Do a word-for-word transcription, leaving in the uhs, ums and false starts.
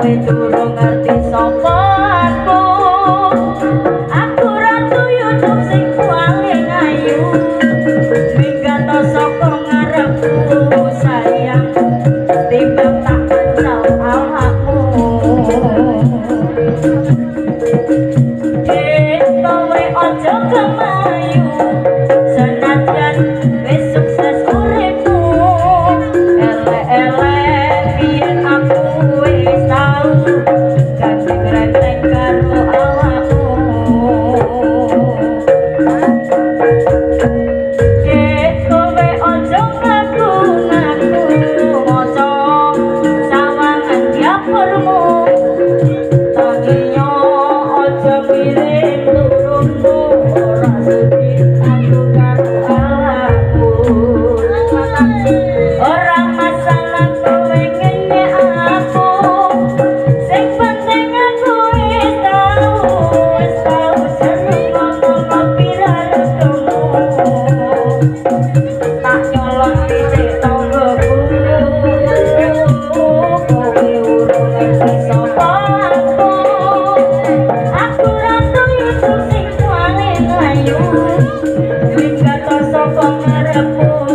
durung ngerti sapa aku. Aku ratu YouTube sing paling ayu. Minggat saka ngarepku sayang. Timbang tak kenal awakmu. Dek kowe aja kemayu. Senajan wis sukses uripmu. Elek-elek biyen aku wis tau ganti krenteng karo awakmu. Dek kowe aja ngaku-ngaku maca sawangan dapurmu. Tangiyo aja pilih turunmu. Ora sudi aku karo awakmu. Ora masalah kowe ngenyek aku. Sing penting aku wis tau, wis tau jeruk ngomong pirarumu. Tak nyolong titik tonggoku. Kowe urung ngerti sapa aku. Aku ratu YouTube sing paling ayu. Minggat saka ngarepku